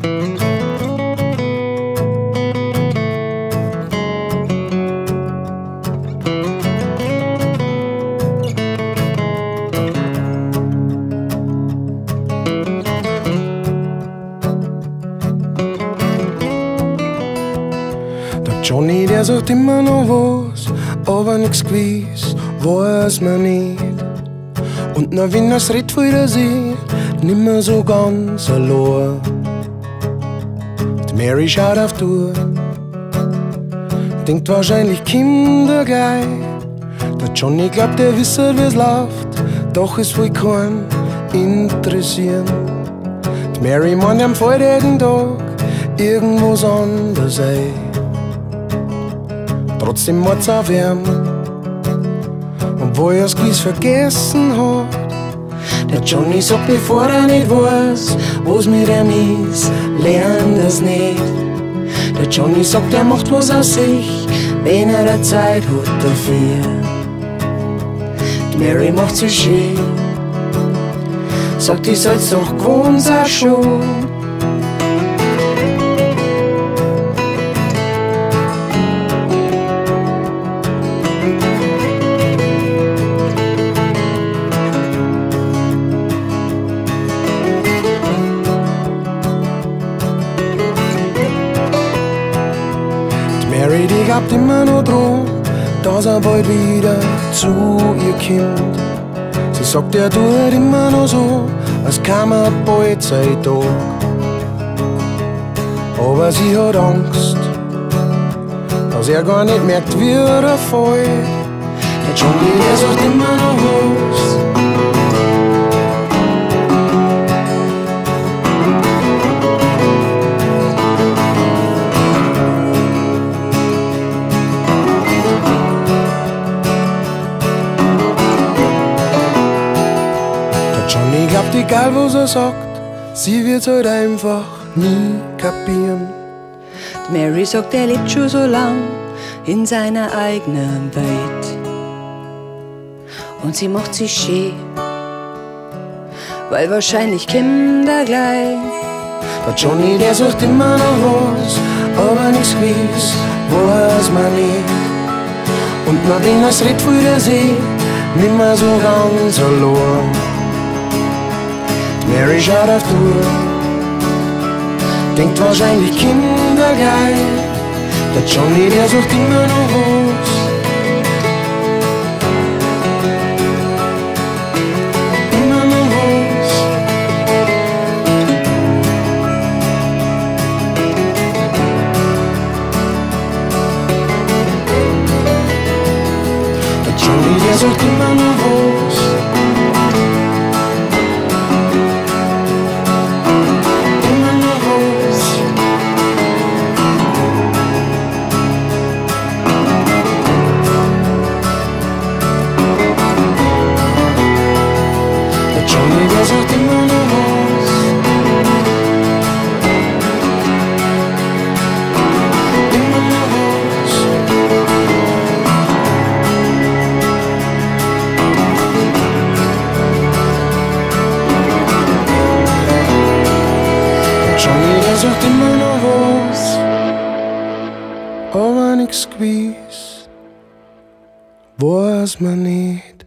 Johnny, der sucht immer noch was, aber nix gewiss, weiß man nicht. Und na, wenn er's redet, wieder sieht, nimmer so ganz allein. Die Mary schaut auf die Uhr, denkt wahrscheinlich Kinder gleich. Der Johnny glaubt, er wisse, wie's läuft, doch es will keinen interessieren. Die Mary meint, am fällt jeden Tag irgendwas anders ein. Trotzdem macht's auch wärm, obwohl er's gewiss vergessen hat. Der Johnny sagt, bevor er nicht weiß, was mit ihm ist, lernt er's nicht. Der Johnny sagt, er macht was aus sich, wenn er der Zeit hat dafür. Die Mary macht sich schön, sagt, ich soll's doch gewohnt sein schon. Mary, die glaubt immer noch dran, dass er bald wieder zu ihr kommt. Sie sagt, er tut immer noch so, als käme er bald sein Tag. Aber sie hat Angst, dass er gar nicht merkt, wie er fällt. Der Johnny, der sagt immer noch was. Johnny glaubt, egal was er sagt, sie wird's halt einfach nie kapieren. Die Mary sagt, er lebt schon so lang in seiner eigenen Welt. Und sie macht sich schön, weil wahrscheinlich kommt er gleich. Der Johnny, der sucht immer noch was, aber nix gewiss, weiß man nicht. Und na, wenn er's redet, will er sehen, nimmer so ganz allein. Mary schaut auf die Uhr, denkt wahrscheinlich Kinder gleich. Der Johnny, der sucht immer noch was. Immer noch was. Der Johnny, der sucht immer noch was. Johnny, der sucht immer noch was. Immer noch was. Johnny, der sucht immer noch was, aber nix gewiss, weiß man nicht.